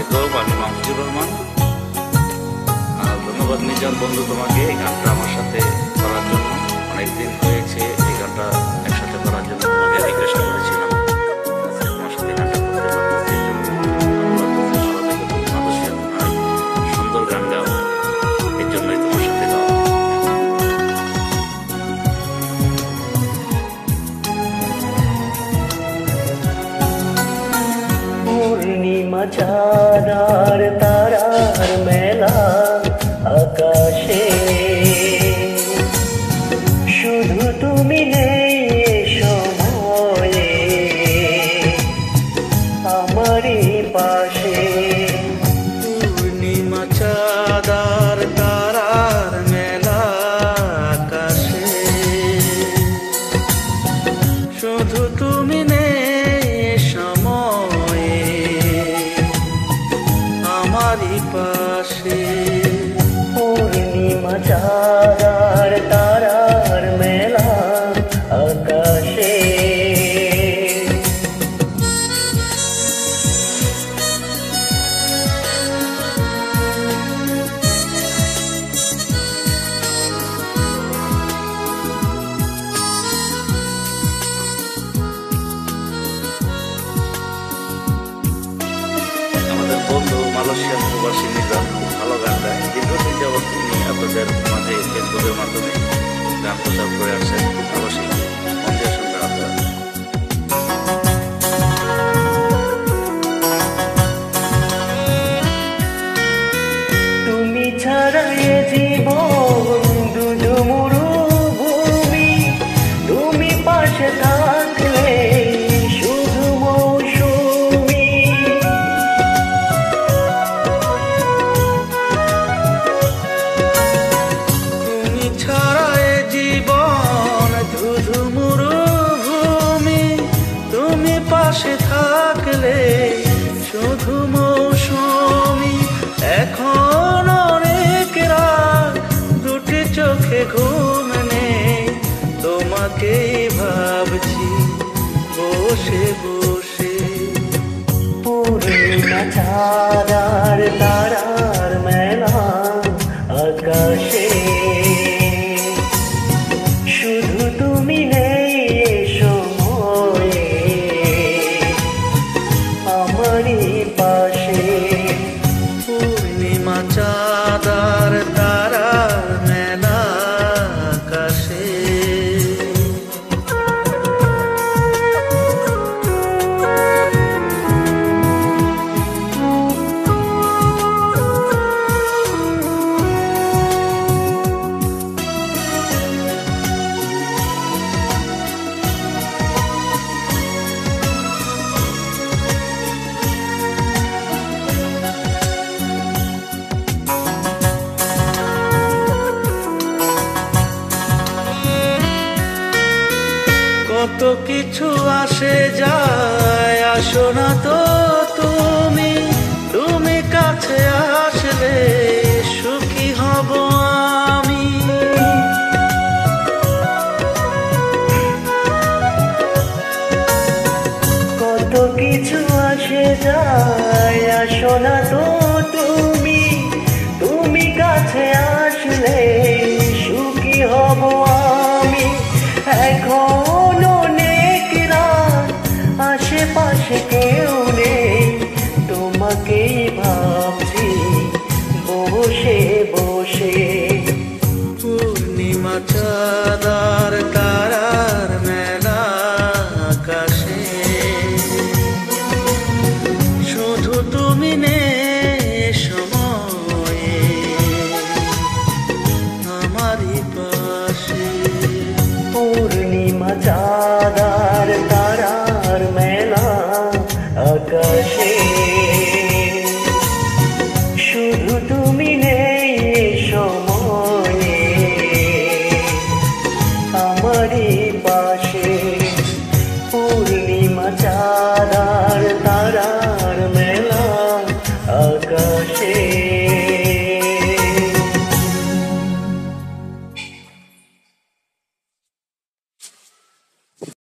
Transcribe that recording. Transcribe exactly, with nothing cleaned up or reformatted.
আলাইকুম, আমি মাহফুজুর রহমান। ধন্যবাদ মিজান বন্ধু তোমাকে এই গানটা আমার সাথে করার জন্য। অনেকদিন হয়েছে এই গানটা একসাথে করার জন্য তোমাকে রিকোয়েস্ট করেছিলাম। তোমার সাথে গানটা করতে পারতেছি, সুন্দর গান গাও, এর জন্যই তোমার সাথে গাও। পূর্ণিমা চাঁদ আর তারার মেলা আকাশে, শুধু তুমি নেই সময়ে আমারই পাশে। পূর্ণিমা চাঁদ আর তারার মেলা আকাশে, শুধু তুমি নেই সময়ে আমারই পাশে। পূর্ণিমা চাঁদ আর তারার মেলা আকাশে, আমাদের বন্ধু মালয়েশিয়ার প্রবাসী মিজান খুব ভালো গান গায়। দীর্ঘদিন যাবৎ তিনি আপনাদের মাঝে ফেসবুকের মাধ্যমে গান প্রচার করে আসছেন। খুব ভালো শিল্পী, মন দিয়ে শুনবেন আপনারা। তুমি ছাড়া এ জীবন দুধু মরুভূমি, তুমি পাশে থাকলে শুধু মৌসুমি। তুমি ছাড়া এ জীবন ধুধু মরুভূমি, তুমি পাশে থাকলে শুধু মৌসুমি। এখন অনেক রাত, দুটি চোখে ঘুম নেই, তোমাকেই ভাবছি বসে বসে। পূর্ণিমা চাঁদ আর তারার মেলা আকাশে, শুধু তুমি নেই সময়ে আমারই পাশে। পূর্ণিমা চাঁদ আর তারার মেলা আকাশে, কত কিছু আসে যায়, আসো না তো তুমি, তুমি কাছে আসলে সুখী হব আমি। কত কিছু আসে যায়, আসো না তো তুমি, তুমি কাছে আসলে সুখী হব আমি। এখন অনেক রাত, আশেপাশে কেউ নেই, তোমাকেই ভাবছি বসে বসে। পূর্ণিমা চাঁদ আর তারার মেলা আকাশে,